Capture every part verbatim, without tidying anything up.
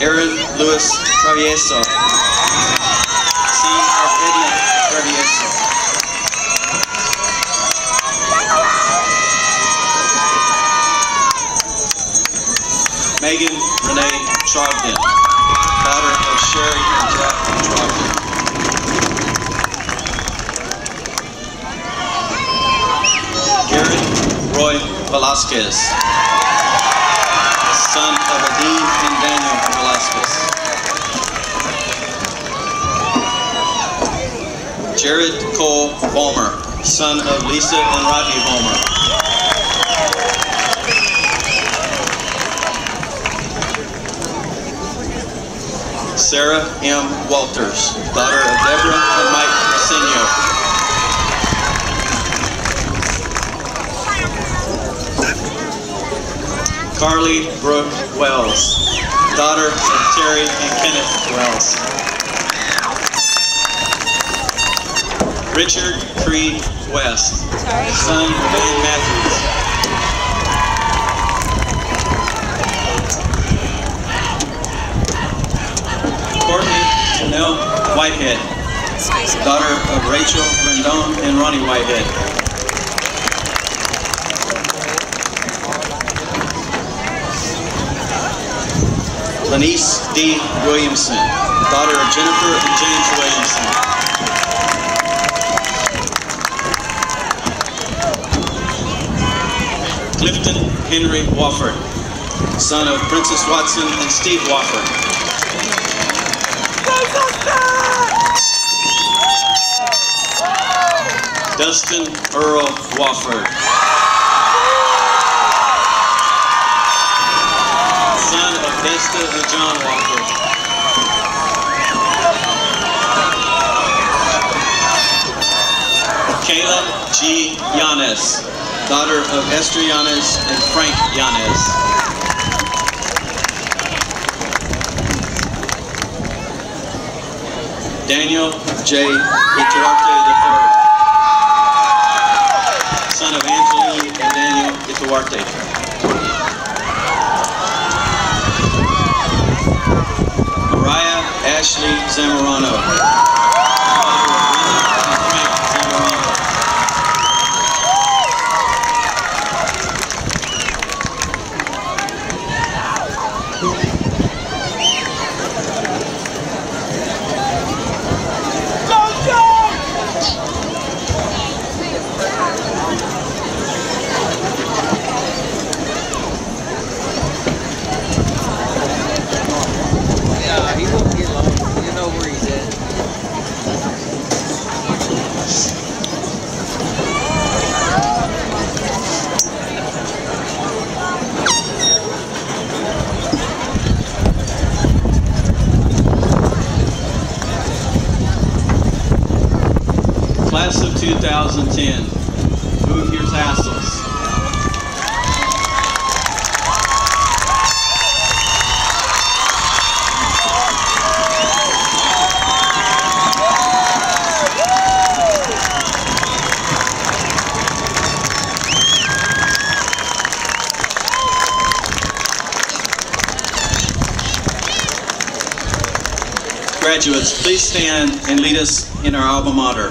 Aaron Luis Travieso, son of Edna Travieso. Megan Renee Trogdon, daughter of Sherry and Jack Trogdon. Garrett Roy Velasquez, son of Adine and Daniel Velasquez. Jared Cole Vollmer, son of Lisa and Rodney Vollmer. Sarah M. Walters, daughter of Deborah and Mike Arsenio. Carly Brooke Wells, daughter of Terry and Kenneth Wells. Richard Creed West, son of Ann Matthews. Courtney Janelle Whitehead, daughter of Rachel Rendon and Ronnie Whitehead. Lanice D. Williamson, daughter of Jennifer and James Williamson. Clifton Henry Wofford, son of Princess Watson and Steve Wofford. Dustin Earl Wofford, son of Vesta and John Wofford. Kayla G. Yanez, daughter of Esther Yanez and Frank Yanez. Daniel J. Ituarte the third, son of Angeline and Daniel Ituarte. Mariah Ashley Zamorano, class of two thousand ten, move your tassels. Graduates, please stand and lead us in our alma mater.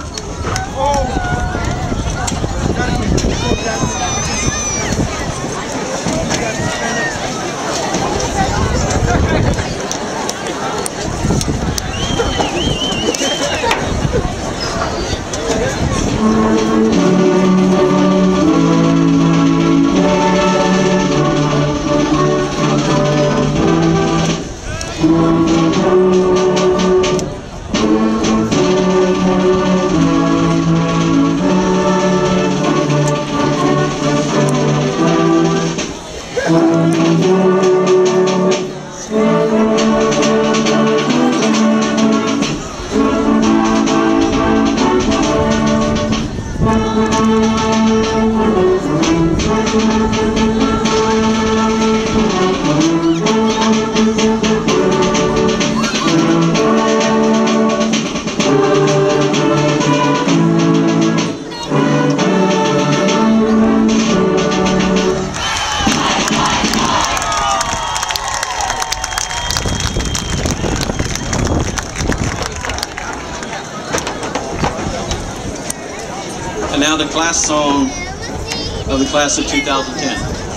last song of the class of two thousand ten.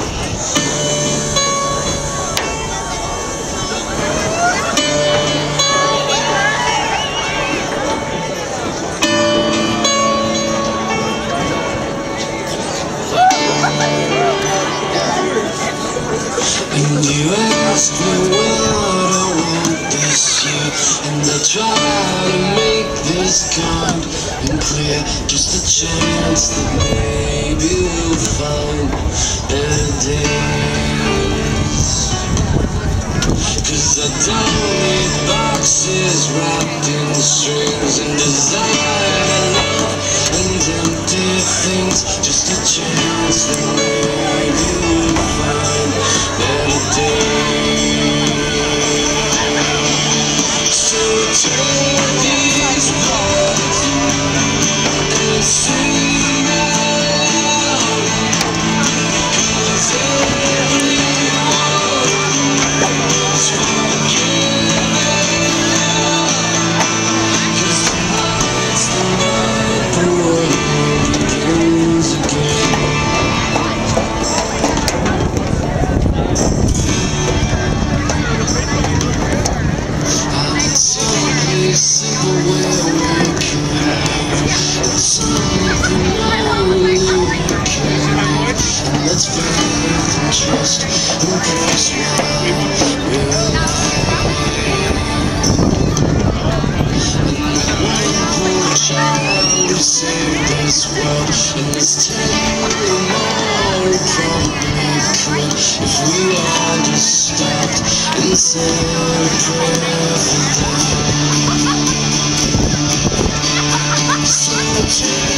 And you ask me what I want this year, and I try to make this kind and clear. Just a chance that maybe we'll find better days. Cause I don't need boxes wrapped in strings and desire love and empty things. Just a chance that maybe we'll find better days. So take these words and sing out, cause everyone is forgiven. Cause tonight's the night the world begins again. Simple where we can have something only we can have. And let's faith and trust and praise while we're alive. And that one poor child who saved this world, and let's tell them all we probably could if we all just stopped and said a prayer for them. So